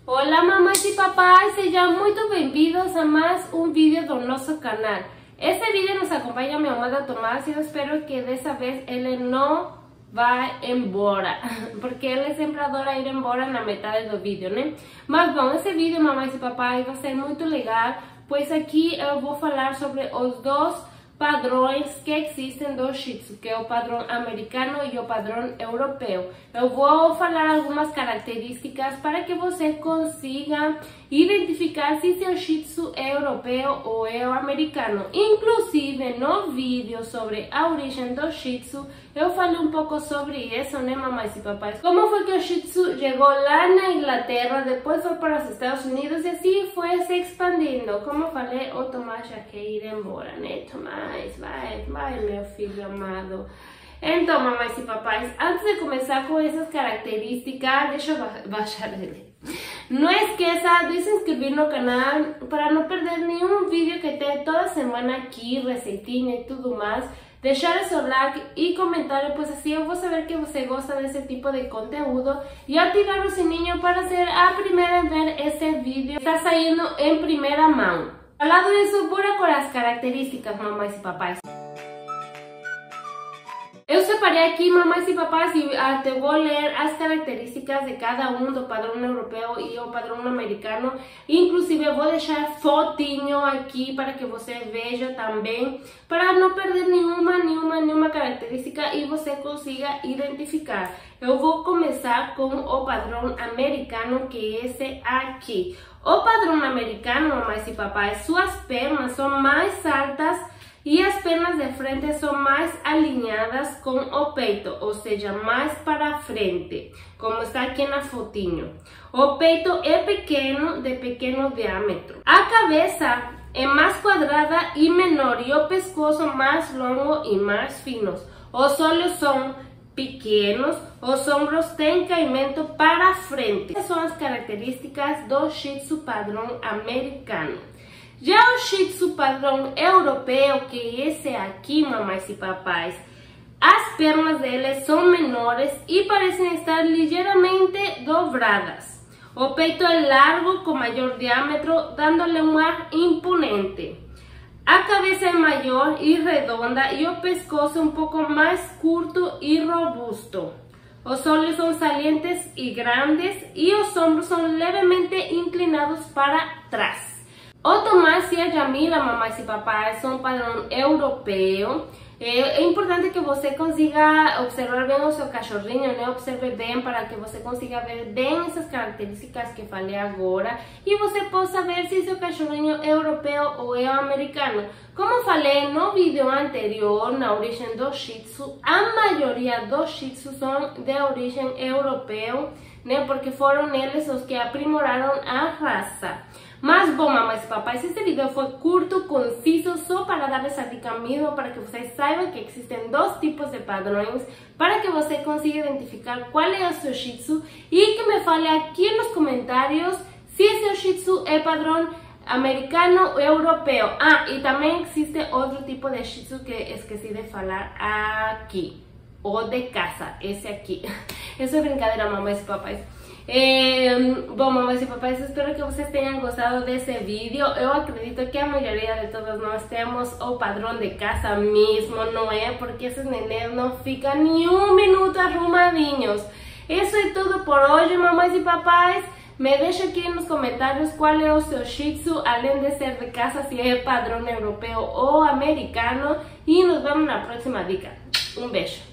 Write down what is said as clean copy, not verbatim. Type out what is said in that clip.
Olá mamães e papais, sejam muito bem-vindos a mais um vídeo do nosso canal. Este vídeo nos acompanha meu amado Tomás e eu espero que dessa vez ele não vá embora, porque ele sempre adora ir embora na metade do vídeo, né? Mas bom, esse vídeo, mamães e papais, vai ser muito legal, pois aqui eu vou falar sobre os dois padrões que existem do Shih Tzu, que é o padrão americano e o padrão europeu. Eu vou falar algumas características para que você consiga identificar se seu Shih Tzu é europeu ou é o americano. Inclusive, no vídeo sobre a origem do Shih Tzu, eu falei um pouco sobre isso, né, mamães e papais? Como foi que o Shih Tzu chegou lá na Inglaterra, depois foi para os Estados Unidos e assim foi se expandindo. Como eu falei, o Tomás já quer ir embora, né, Tomás? Vai, meu filho amado. Então, mamães e papais, antes de começar com essas características, deixa eu baixar ele. Não esqueça de se inscrever no canal para não perder nenhum vídeo que tem toda semana aqui, receitinha e tudo mais. Deixar seu like e comentário, pois assim eu vou saber que você gosta desse tipo de conteúdo. E ativar o sininho para ser a primeira a ver esse vídeo. Está saindo em primeira mão. Falando disso, bora com as características, mamães e papais. Eu separei aqui, mamães e papais, e até vou ler as características de cada um do padrão europeu e o padrão americano. Inclusive, eu vou deixar fotinho aqui para que você veja também, para não perder nenhuma característica e você consiga identificar. Eu vou começar com o padrão americano, que é esse aqui. O padrão americano, mamães e papais, suas pernas são mais altas e as pernas de frente são mais alinhadas com o peito, ou seja, mais para frente, como está aqui na fotinho. O peito é pequeno, de pequeno diâmetro. A cabeça é mais quadrada e menor e o pescoço mais longo e mais finos. Os olhos são pequenos, os ombros têm caimento para frente. Essas são as características do Shih Tzu padrão americano. Já o Shih Tzu padrão europeu, que é esse aqui, mamães e papais, as pernas dele são menores e parecem estar ligeiramente dobradas. O peito é largo, com maior diâmetro, dando-lhe um ar imponente. A cabeça é maior e redonda e o pescoço um pouco mais curto e robusto. Os olhos são salientes e grandes e os ombros são levemente inclinados para trás. O Tomás e a Jamila, mamães e papais, são padrão europeu. É importante que você consiga observar bem o seu cachorrinho, né? Observe bem para que você consiga ver bem essas características que falei agora e você possa ver se seu cachorrinho é europeu ou é americano. Como falei no vídeo anterior, na origem do Shih Tzu, a maioria dos Shih Tzu são de origem europeu, né? Porque foram eles os que aprimoraram a raça. Mas bom, mamães e papais, esse vídeo foi curto, conciso, só para dar essa dica mesmo, para que vocês saibam que existem dois tipos de padrões, para que você consiga identificar qual é o seu Shih Tzu e que me fale aqui nos comentários se seu Shih Tzu é padrão americano ou europeu. Ah, e também existe outro tipo de Shih Tzu que esqueci de falar aqui, o de casa, esse aqui. Isso é brincadeira, mamães e papais. Bom, mamães e papais, espero que vocês tenham gostado desse vídeo. Eu acredito que a maioria de todos nós temos o padrão de casa mesmo, não é? Porque esses neném não ficam nem um minuto arrumadinhos. Isso é tudo por hoje, mamães e papais. Me deixa aqui nos comentários qual é o seu Shih Tzu, além de ser de casa, se é padrão europeu ou americano. E nos vemos na próxima dica. Um beijo.